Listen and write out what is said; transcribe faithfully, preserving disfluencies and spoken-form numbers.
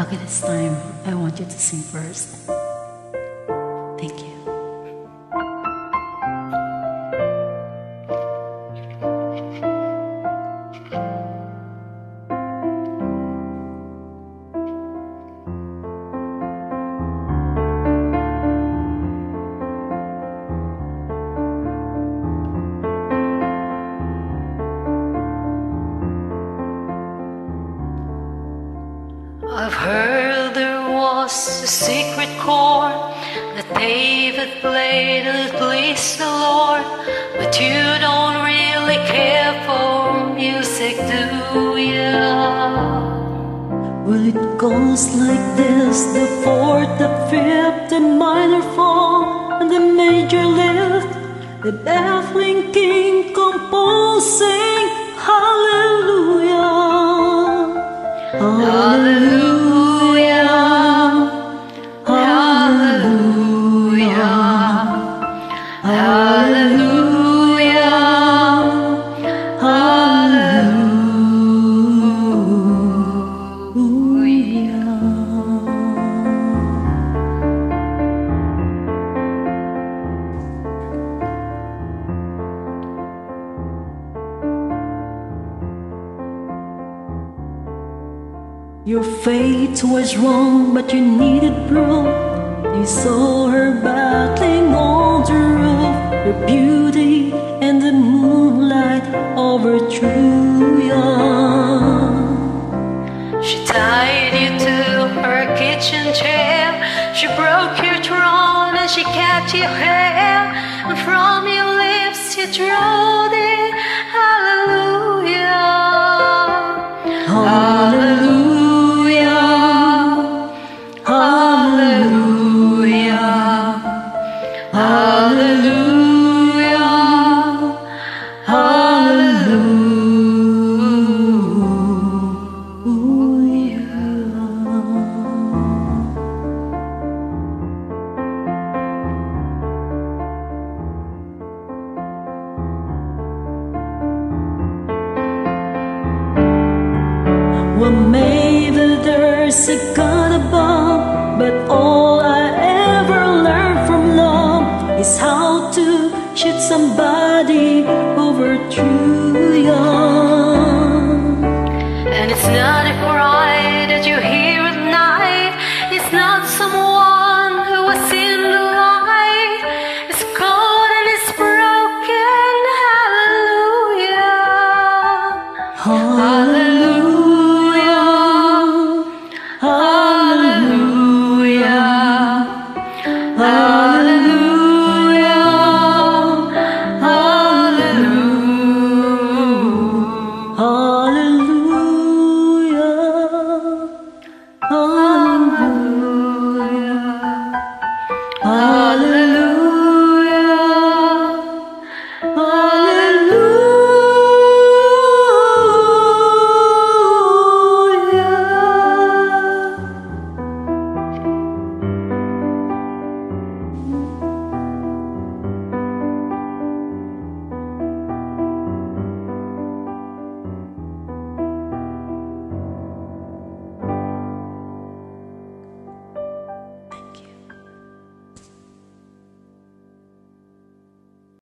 Okay, this time I want you to sing first. Thank you. I've heard there was a secret chord that David played and it pleased the Lord, but you don't really care for music, do ya? Well, it goes like this: the fourth, the fifth, the minor fall, and the major lift, the baffling king composing hallelujah. Hallelujah, hallelujah, hallelujah, hallelujah. Your fate was wrong, but you needed proof. You saw her battling on the roof. Her beauty and the moonlight overthrew you. She tied you to her kitchen chair. She broke your throne and she kept your hair. And from your lips you drew the hallelujah. Hallelujah. Well, maybe there's a God above, but all I ever learned from love is how to shoot somebody overthrew you. And it's not a cry that you hear at night. It's not someone who was in the light. It's cold and it's broken. Hallelujah. Hallelujah. Oh.